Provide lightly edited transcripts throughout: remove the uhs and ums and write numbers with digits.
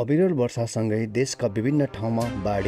अविरल वर्षासँगै देशका विभिन्न ठाउँमा बाढी।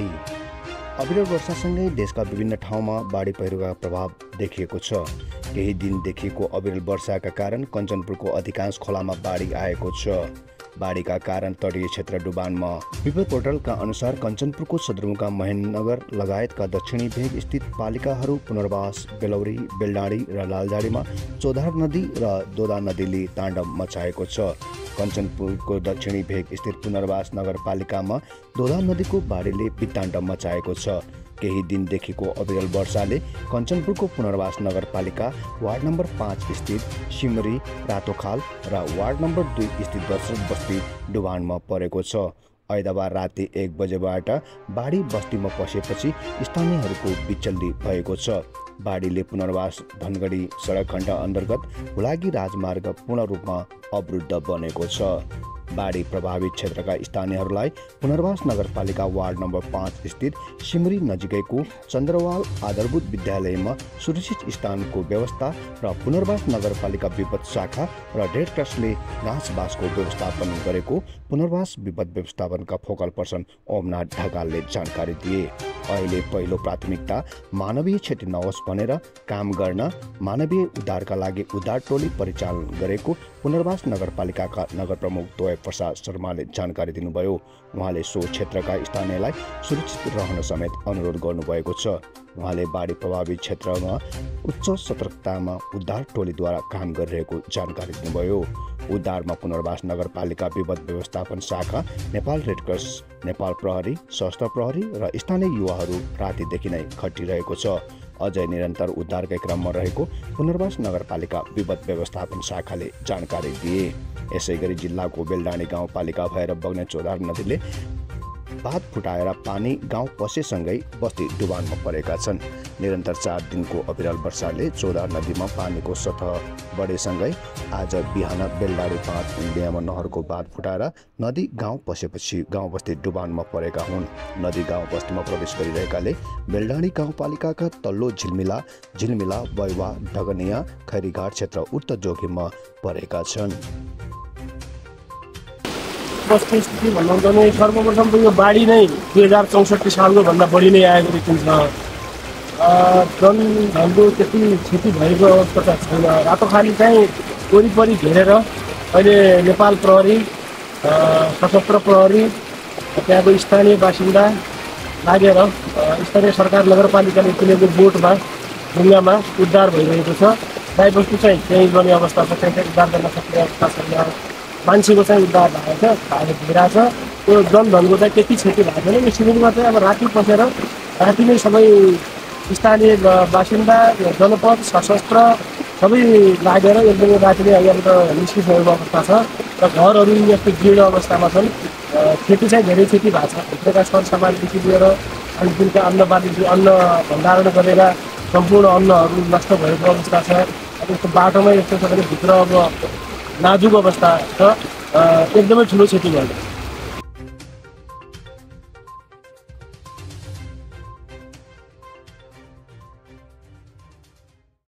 अविरल वर्षासँगै देशका विभिन्न ठाउँमा बाढी पहिरोका प्रभाव देखिएको छ। केही दिन देखिएको अविरल वर्षाका कारण कञ्चनपुरको अधिकांश खोलामा बाढी आएको छ। बाढीका कारण तटीय क्षेत्र डुबानमा। विपद पोर्टलका अनुसार कञ्चनपुरको सदरमुकाम महेन्द्रनगर लगायतका दक्षिणी भेग स्थित पालिकाहरू पुनर्वास, बेलौरी, बेलडाँडी र लालजाडीमा चोधार नदी र दोदा नदीले ताण्डव मचाएको छ। कञ्चनपुरको दक्षिणी भेग स्थित पुनर्वास नगरपालिकामा दोदा नदीको बाढीले विताण्डव मचाएको छ। केही दिनदेखिको अविरल वर्षाले कञ्चनपुरको पुनर्वास नगरपालिका वार्ड नम्बर 5 स्थित सिमरी, रातोखाल र वार्ड नम्बर 2 स्थित दशरथ बस्ती डुबानमा परेको छ। आइतबार राति 1 बजेबाट बाढी बस्तीमा पसेपछि स्थानीयहरूको बिचल्ली भएको छ। बाढीले पुनर्वास धनगढी सडक खण्ड अन्तर्गत हुलाकी राजमार्ग पूर्ण रूपमा अवरुद्ध बनेको छ। बाढी प्रभावित क्षेत्रका स्थानीयहरूलाई पुनर्वास नगरपालिका वार्ड नम्बर 5 स्थित सिमरी नजिकैको चन्द्रवाल आधारभूत विद्यालयमा सुरक्षित स्थानको व्यवस्था र पुनर्वास नगरपालिका विपद शाखा र रेड क्रसले घाँसबासको व्यवस्थापन गरेको पुनर्वास विपद व्यवस्थापनका फोकल पर्सन ओमनाथ ढकालले जानकारी दिए। अहिले पहिलो प्राथमिकता मानवीय क्षति नहोस् भनेर काम गर्न मानवीय उद्धारका लागि उद्धार टोली परिचालन गरेको पुनर्वास नगरपालिकाका नगर प्रमुख तोय प्रसाद शर्माले जानकारी दिनुभयो। उहाँले सो क्षेत्रका स्थानीयलाई सुरक्षित रहन समेत अनुरोध गर्नुभएको छ। उहाँले बाढी प्रभावित क्षेत्रमा उच्च सतर्कतामा उद्धार टोलीद्वारा काम गरिरहेको जानकारी दिनुभयो। उद्धारमा पुनर्वास नगरपालिका विपद व्यवस्थापन शाखा, नेपाल रेड क्रस, नेपाल प्रहरी, सशस्त्र प्रहरी र स्थानीय युवाहरू रातिदेखि नै खटिरहेको छ। अझै निरन्तर उद्धारकै क्रममा रहेको पुनर्वास नगरपालिका विपद व्यवस्थापन शाखाले जानकारी दिए। यसैगरी जिल्लाको बेलडाँडी गाउँपालिका भएर बग्ने चोधार नदीले बाँध फुटाएर पानी गाउँ पसेसँगै बस्ती डुबानमा परेका छन्। निरन्तर 4 दिनको अविरल वर्षाले चोधार नदीमा पानीको सतह बढेसँगै आज बिहान बेलडाँडी 5 इन्डियामा नहरको बाँध फुटाएर नदी गाउँ पसेपछि गाउँ बस्ती डुबानमा परेका हुन्। नदी गाउँ बस्तीमा प्रवेश गरिरहेकाले बेलडाँडी गाउँपालिकाका तल्लो झिलमिला, बैवा, ढगनिया, खैरीघाट क्षेत्र उच्च जोखिममा परेका छन्। बस्ती स्थिति भन्नुहुन्छ भने सर्वप्रथम त यो बाढी नै 2064 सालको भन्दा बढी नै आएको देखिन्छ। जनधनको त्यति क्षति भएको अवस्था त छैन। रातोखाली चाहिँ वरिपरि घेरेर अहिले नेपाल प्रहरी, सशस्त्र प्रहरी, त्यहाँको स्थानीय बासिन्दा लागेर स्थानीय सरकार नगरपालिकाले किनेको बोटमा ढुङ्गामा उद्धार भइरहेको छ। गाईबस्तु चाहिँ त्यही गर्ने अवस्था छ, त्यही उद्धार गर्न सक्ने अवस्था छैन। मान्छेको चाहिँ उद्धार भएको छ, भइरहेको छ। त्यो जनधनको चाहिँ त्यति क्षति भएको छैन। यो शिविरमा चाहिँ अब राति पसेर राति नै सबै स्थानीय बासिन्दा, जनपद, सशस्त्र सबै लागेर एकदमै राति नै अहिले निस्किसकेको अवस्था छ र घरहरू यस्तो जीर्ण अवस्थामा छन्। क्षति चाहिँ धेरै क्षति भएको छ। भित्रका सरसामानदेखि लिएर अनि दिनका अन्न भण्डारण गरेर सम्पूर्ण अन्नहरू नष्ट भएको अवस्था छ। अब यस्तो बाटोमै यस्तो छ भने भित्र अब नाजुक अवस्था छ। एकदमै ठुलो क्षति भयो।